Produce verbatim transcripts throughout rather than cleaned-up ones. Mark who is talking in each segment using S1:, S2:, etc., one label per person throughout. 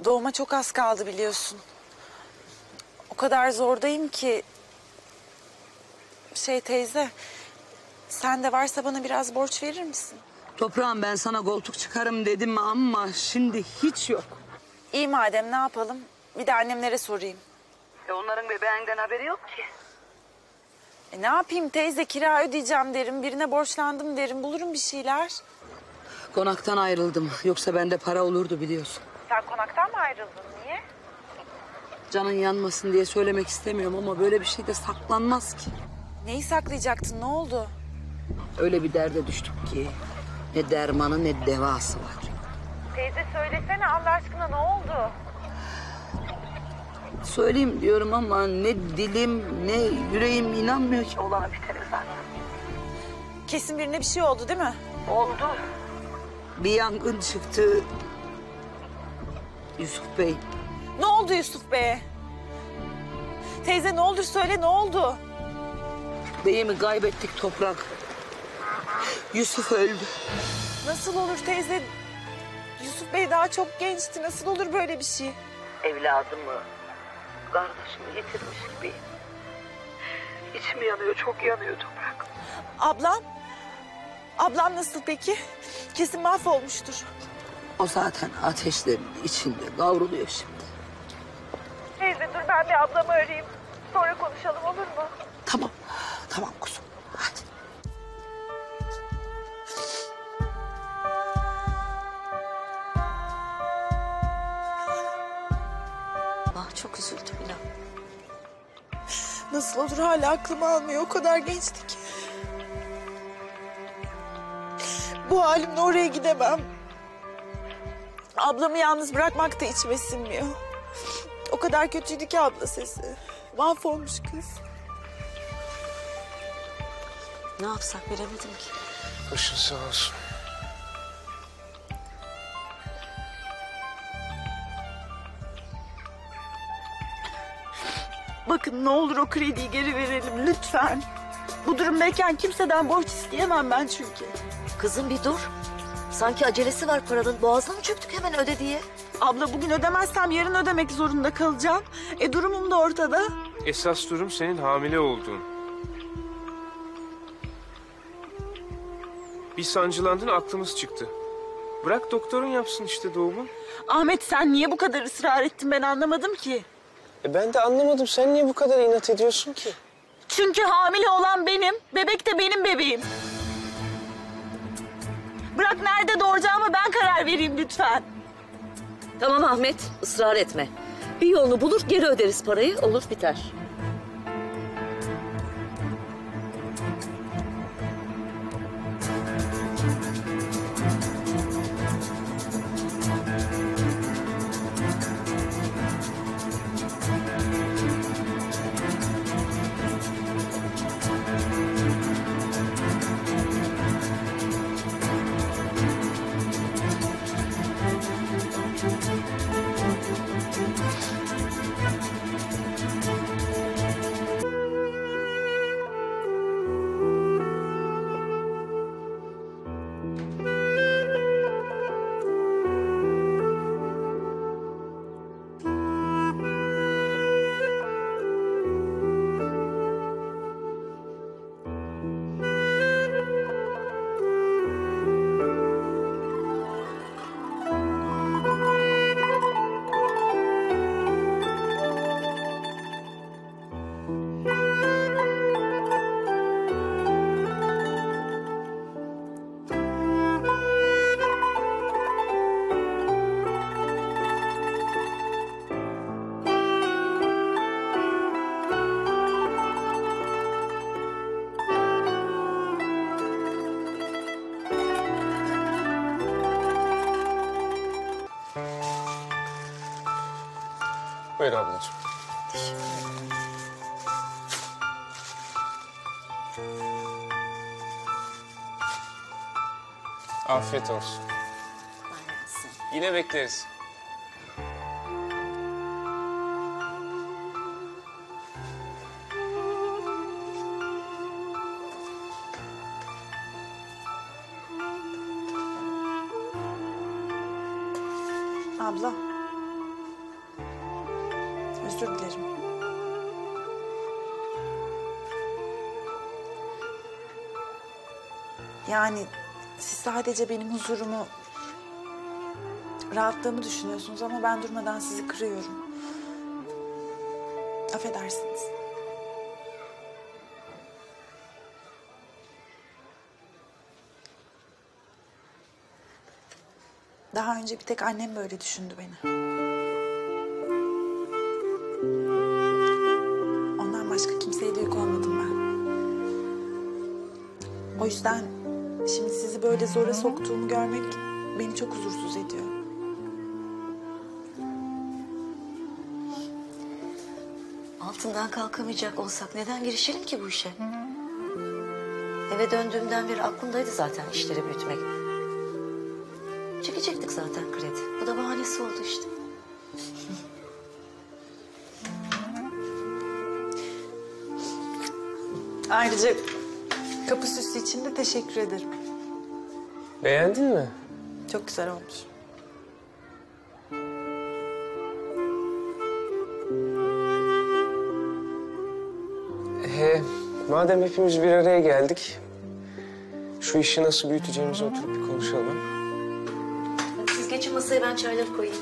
S1: Doğuma çok az kaldı biliyorsun. O kadar zordayım ki... Şey teyze, sen de varsa bana biraz borç verir misin?
S2: Toprağım, ben sana koltuk çıkarım dedim ama şimdi hiç yok.
S1: İyi madem, ne yapalım? Bir de annemlere sorayım.
S2: E onların bebeğinden haberi yok ki.
S1: E ne yapayım teyze, kira ödeyeceğim derim, birine borçlandım derim, bulurum bir şeyler.
S2: Konaktan ayrıldım. Yoksa bende para olurdu biliyorsun.
S1: Sen konaktan mı ayrıldın, niye?
S2: Canın yanmasın diye söylemek istemiyorum ama böyle bir şey de saklanmaz ki.
S1: Neyi saklayacaktın, ne oldu?
S2: Öyle bir derde düştük ki ne dermanı ne devası var.
S1: Teyze söylesene Allah aşkına, ne oldu?
S2: Söyleyeyim diyorum ama ne dilim ne yüreğim inanmıyor ki olana bitene zaten.
S1: Kesin birine bir şey oldu değil mi?
S2: Oldu. Bir yangın çıktı. Yusuf Bey.
S1: Ne oldu Yusuf Bey'e? Teyze ne olur söyle, ne oldu?
S2: Beyimi kaybettik Toprak. Yusuf öldü.
S1: Nasıl olur teyze? Yusuf Bey daha çok gençti, nasıl olur böyle bir şey?
S2: Evladımı, kardeşimi yitirmiş gibiyim. İçim yanıyor, çok yanıyor Toprak.
S1: Ablam? Ablam nasıl peki? Kesin mahvolmuştur.
S2: O zaten ateşlerin içinde kavruluyor şimdi.
S1: Teyze dur, ben bir ablamı arayayım. Sonra konuşalım, olur mu?
S2: Tamam, tamam kuzum. Hadi.
S3: Ah çok üzüldüm inan.
S1: Nasıl olur, hala aklım almıyor, o kadar gençti ki. Bu halimle oraya gidemem. Ablamı yalnız bırakmak da içime sinmiyor. O kadar kötüydü ki abla sesi. Mahvolmuş kız.
S3: Ne yapsak bilemedim ki.
S4: Başın sağ olsun.
S1: Bakın ne olur o krediyi geri verelim lütfen. Bu durumdayken kimseden borç isteyemem ben çünkü.
S3: Kızım bir dur. Sanki acelesi var paranın. Boğazına mı çöktük hemen öde diye?
S1: Abla bugün ödemezsem yarın ödemek zorunda kalacağım. E durumum da ortada.
S4: Esas durum senin hamile olduğun. Bir sancılandın, aklımız çıktı. Bırak doktorun yapsın işte doğumu.
S1: Ahmet sen niye bu kadar ısrar ettin, ben anlamadım ki.
S4: E ben de anlamadım. Sen niye bu kadar inat ediyorsun ki?
S1: Çünkü hamile olan benim, bebek de benim bebeğim. Bırak nerede doğuracağımı ben karar vereyim lütfen.
S3: Tamam Ahmet, ısrar etme. Bir yolunu bulur, geri öderiz parayı, olur biter.
S4: Buyur ablacığım. Afiyet olsun. Yine bekleriz.
S1: Abla, Özür dilerim. Yani siz sadece benim huzurumu, rahatlığımı düşünüyorsunuz ama ben durmadan sizi kırıyorum. Affedersiniz. Daha önce bir tek annem böyle düşündü beni. Ondan başka kimseye de yük olmadım ben. O yüzden şimdi sizi böyle zora soktuğumu görmek beni çok huzursuz ediyor.
S3: Altından kalkamayacak olsak neden girişelim ki bu işe? Eve döndüğümden beri aklımdaydı zaten işleri büyütmek. Çekecektik zaten kredi. Bu da bahanesi oldu işte.
S1: Ayrıca kapı süsü için de teşekkür ederim.
S4: Beğendin mi?
S1: Çok güzel olmuş.
S4: He, madem hepimiz bir araya geldik, şu işi nasıl büyüteceğimizi oturup bir konuşalım.
S3: Hadi siz geçin masaya, ben çayları koyayım.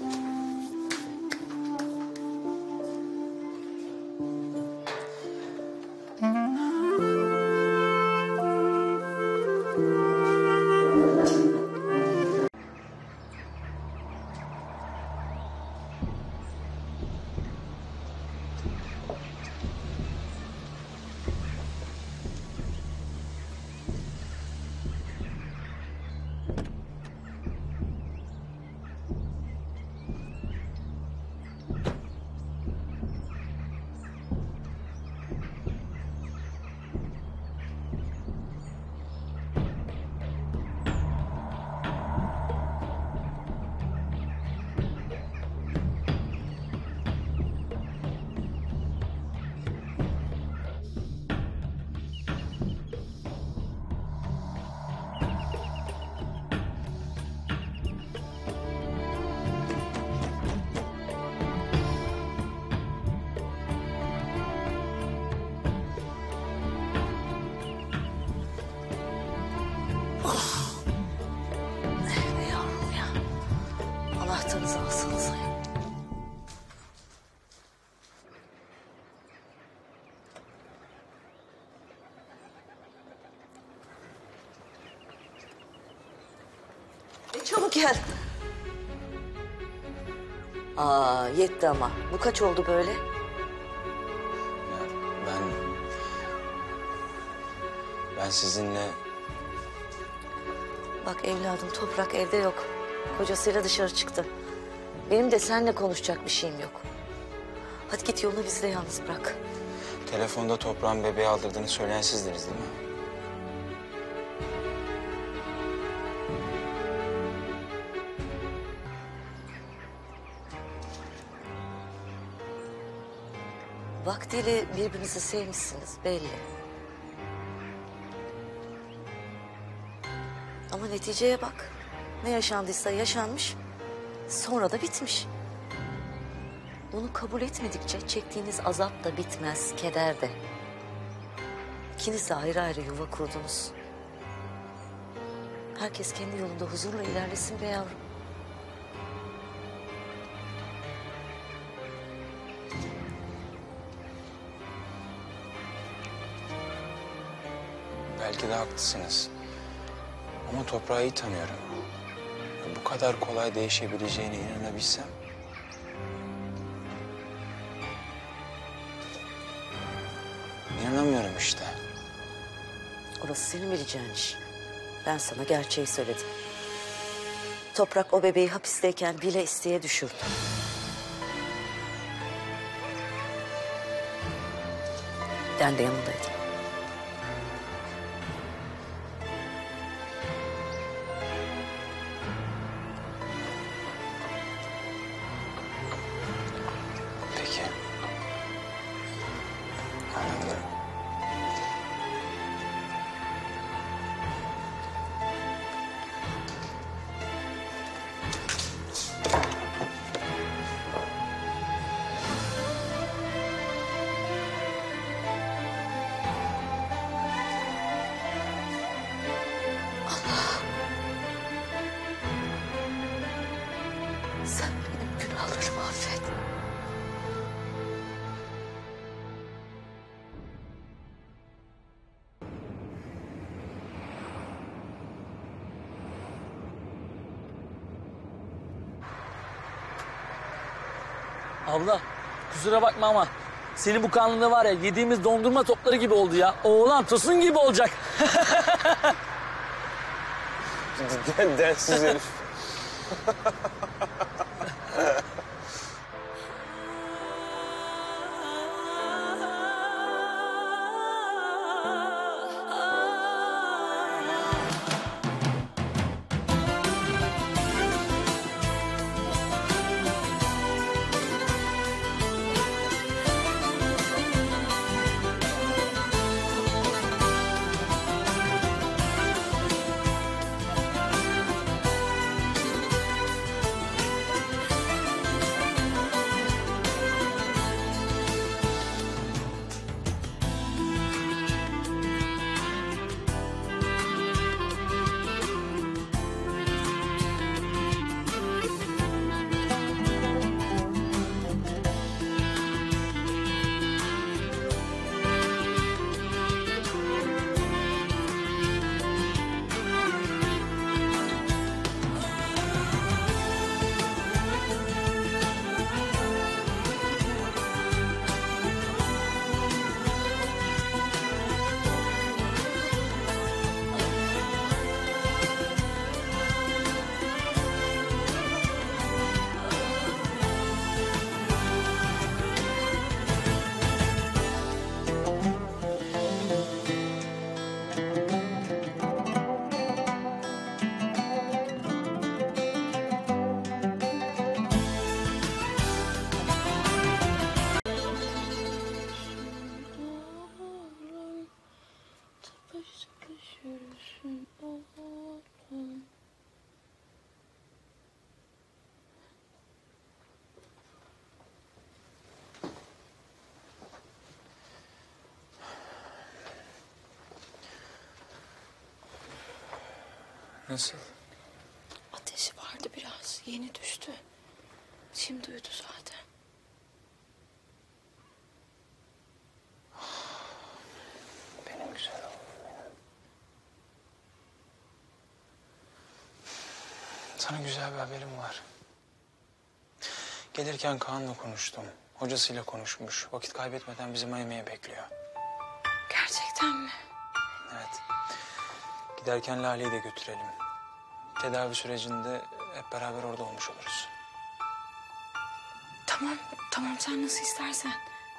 S3: Be yavrum ya. Anahtarınızı alsanıza ya. E çabuk gel. Aa yetti ama. Bu kaç oldu böyle?
S5: Ben... Ben sizinle...
S3: Bak evladım, Toprak evde yok. Kocasıyla dışarı çıktı. Benim de seninle konuşacak bir şeyim yok. Hadi git yolunu bizi de yalnız bırak.
S5: Telefonda toprağın bebeği aldırdığını söyleyen sizdiniz değil mi?
S3: Vaktiyle birbirinizi sevmişsiniz belli. Ama neticeye bak. Ne yaşandıysa yaşanmış, sonra da bitmiş. Bunu kabul etmedikçe çektiğiniz azap da bitmez, keder de. İkiniz de ayrı ayrı yuva kurdunuz. Herkes kendi yolunda huzurla ilerlesin be yavrum.
S5: Belki de haklısınız. Ama toprağı iyi tanıyorum. Bu kadar kolay değişebileceğine inanabilsem... İnanamıyorum işte.
S3: Orası senin bileceğin iş. Ben sana gerçeği söyledim. Toprak o bebeği hapisteyken bile isteye düşürdü. Ben de yanındaydım.
S5: Peki. Anladım.
S3: Sen benim günahlarımı affet.
S6: Abla kusura bakma ama senin bu karnında var ya yediğimiz dondurma topları gibi oldu ya. Oğlan tosun gibi olacak.
S4: Den, densiz herif.
S5: Nasıl?
S7: Ateşi vardı biraz. Yeni düştü. Şimdi uyudu zaten.
S5: Benim güzel oğlum benim. Sana güzel bir haberim var. Gelirken Kaan'la konuştum. Hocasıyla konuşmuş. Vakit kaybetmeden bizi Miami'ye bekliyor.
S7: Gerçekten mi?
S5: Evet. Giderken Lale'yi de götürelim. Tedavi sürecinde hep beraber orada olmuş oluruz.
S7: Tamam, tamam sen nasıl istersen.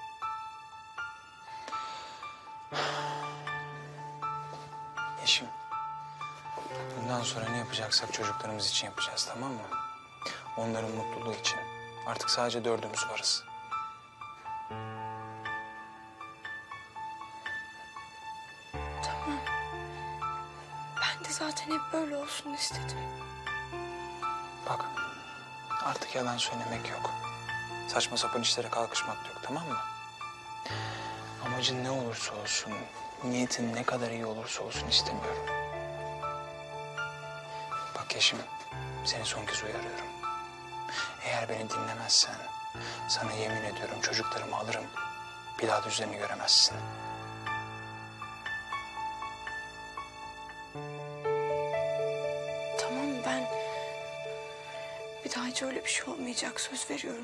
S5: Eşim. Bundan sonra ne yapacaksak çocuklarımız için yapacağız, tamam mı? Onların mutluluğu için. Artık sadece dördümüz varız.
S7: Tamam. Ben de zaten hep böyle olsun istedim.
S5: Bak, artık yalan söylemek yok. Saçma sapan işlere kalkışmak yok, tamam mı? Amacın ne olursa olsun, niyetin ne kadar iyi olursa olsun istemiyorum. Bak Yeşim, seni son kez uyarıyorum. Eğer beni dinlemezsen, sana yemin ediyorum çocuklarımı alırım. Bir daha da yüzlerini göremezsin.
S7: Tamam ben... Bir daha hiç öyle bir şey olmayacak söz veriyorum.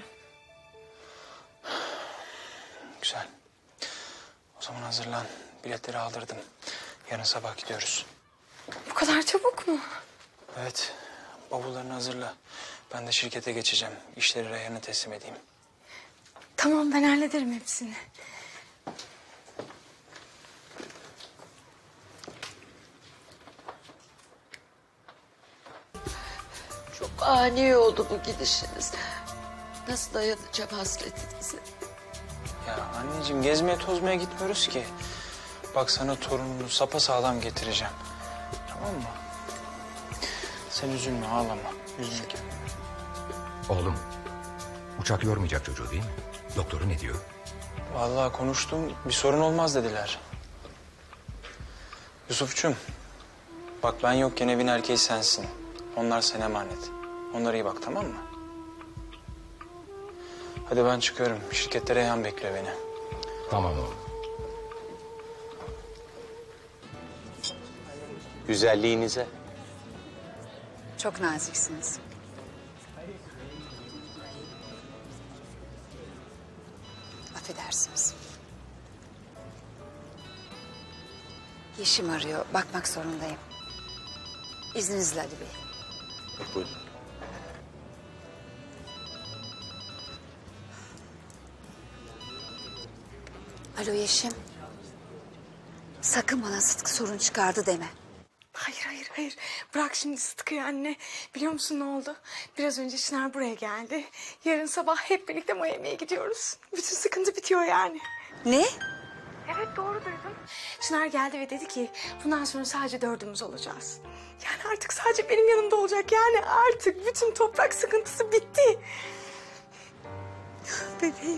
S5: Güzel. O zaman hazırlan. Biletleri aldırdım. Yarın sabah gidiyoruz.
S7: Bu kadar çabuk mu?
S5: Evet. Bavullarını hazırla. Ben de şirkete geçeceğim. İşleri Reyhan'a teslim edeyim.
S7: Tamam ben hallederim hepsini.
S3: Çok ani oldu bu gidişiniz. Nasıl dayanacağım hasretinize?
S5: Ya anneciğim gezmeye tozmaya gitmiyoruz ki. Bak sana torununu sapasağlam getireceğim. Tamam mı? Sen üzülme, ağlama. Üzülme kendine.
S8: Oğlum, uçak yormayacak çocuğu değil mi? Doktoru ne diyor?
S5: Vallahi konuştum, bir sorun olmaz dediler. Yusuf'cum, bak ben yokken evin erkeği sensin. Onlar sana emanet. Onlara iyi bak, tamam mı? Hadi ben çıkıyorum. Şirkette Reyhan bekliyor beni.
S8: Tamam oğlum.
S9: Güzelliğinize.
S10: Çok naziksiniz. Affedersiniz. Yeşim arıyor. Bakmak zorundayım. İzninizle Ali Bey.
S9: Buyurun.
S10: Alo Yeşim. Sakın bana Sıtkı sorun çıkardı deme.
S7: Hayır hayır hayır. Bırak şimdi Sıtkı'yı anne. Biliyor musun ne oldu? Biraz önce Çınar buraya geldi. Yarın sabah hep birlikte Miami'ye gidiyoruz. Bütün sıkıntı bitiyor yani.
S10: Ne?
S7: Evet doğru duydum. Çınar geldi ve dedi ki bundan sonra sadece dördümüz olacağız. Yani artık sadece benim yanımda olacak. Yani artık bütün toprak sıkıntısı bitti.
S10: Bebeğim.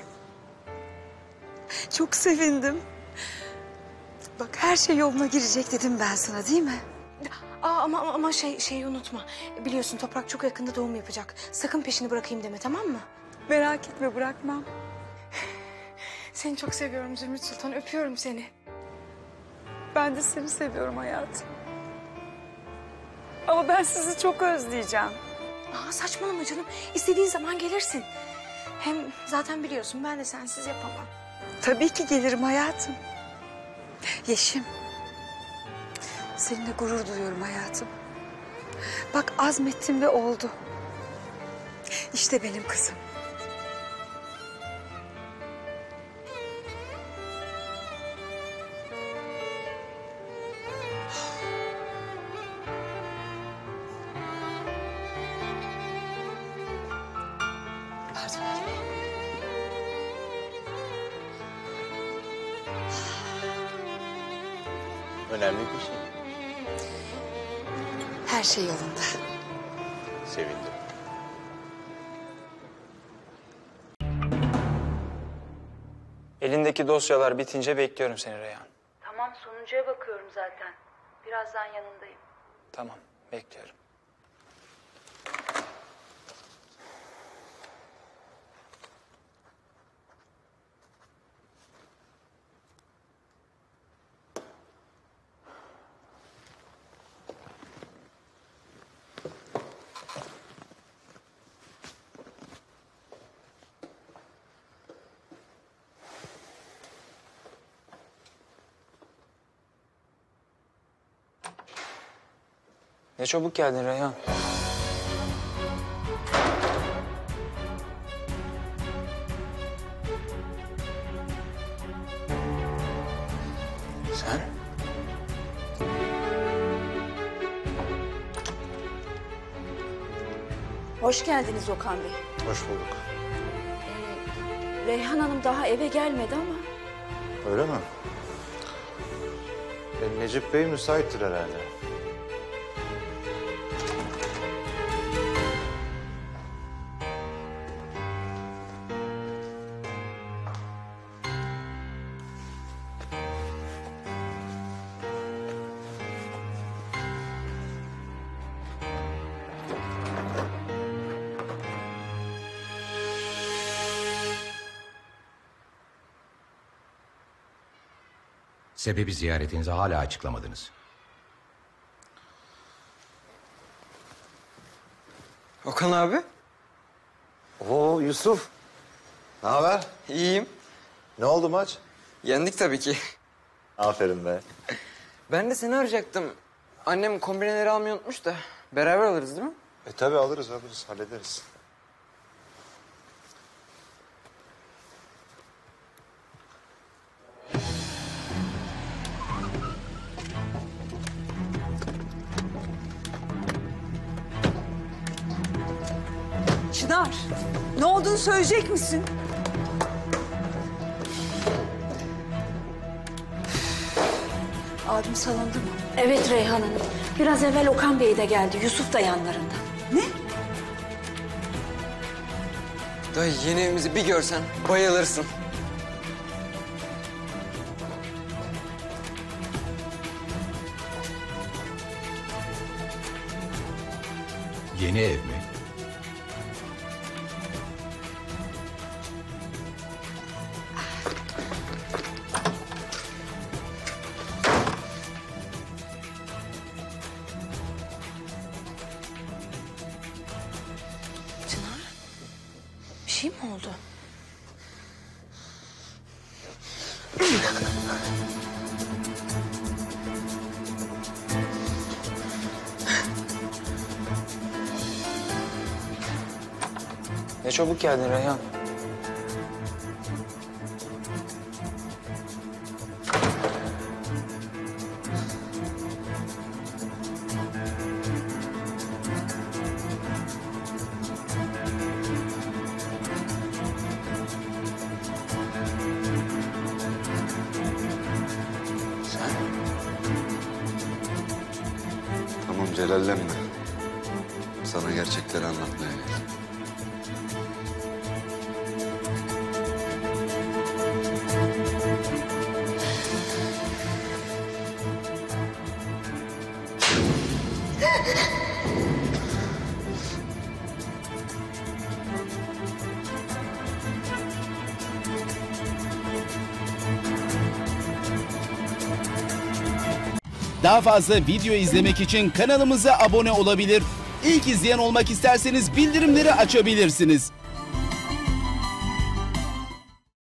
S10: Çok sevindim. Bak her şey yoluna girecek dedim ben sana değil mi?
S7: Aa, ama ama, ama şey şeyi unutma. Biliyorsun Toprak çok yakında doğum yapacak. Sakın peşini bırakayım deme, tamam mı?
S10: Merak etme bırakmam.
S7: Seni çok seviyorum Zümrüt Sultan. Öpüyorum seni.
S10: Ben de seni seviyorum hayatım. Ama ben sizi çok özleyeceğim.
S7: Aa, saçmalama canım. İstediğin zaman gelirsin. Hem zaten biliyorsun ben de sensiz yapamam.
S10: Tabii ki gelirim hayatım. Yeşim. Seninle gurur duyuyorum hayatım. Bak azmettim ve oldu. İşte benim kızım. Pardon Ali Bey.
S9: Önemli bir şey.
S10: Her şey yolunda.
S9: Sevindim.
S5: Elindeki dosyalar bitince bekliyorum seni Reyhan.
S3: Tamam sonuncuya bakıyorum zaten. Birazdan yanındayım.
S5: Tamam, bekliyorum. Ne çabuk geldin Reyhan. Sen?
S11: Hoş geldiniz Okan Bey.
S12: Hoş bulduk.
S11: Ee, Reyhan Hanım daha eve gelmedi ama.
S12: Öyle mi? E, Necip Bey müsaittir herhalde.
S8: Sebebi ziyaretinizi hala açıklamadınız.
S13: Okan abi.
S12: Oo Yusuf. Ne haber?
S13: İyiyim.
S12: Ne oldu maç?
S13: Yendik tabii ki.
S12: Aferin be.
S13: Ben de seni arayacaktım. Annem kombineleri almayı unutmuş da. Beraber alırız değil mi?
S12: E tabii alırız alırız hallederiz.
S10: Çınar, ne olduğunu söyleyecek misin? Abim salonda mı?
S11: Evet Reyhan Hanım. Biraz evvel Okan Bey de geldi. Yusuf da yanlarında.
S10: Ne?
S13: Dayı yeni evimizi bir görsen bayılırsın.
S8: Yeni ev mi?
S7: şey mi oldu?
S5: Ne çabuk geldin Reyhan.
S12: Tamam celallenme. Sana gerçekleri anlatmaya geldim.
S14: Daha fazla video izlemek için kanalımıza abone olabilir. İlk izleyen olmak isterseniz bildirimleri açabilirsiniz.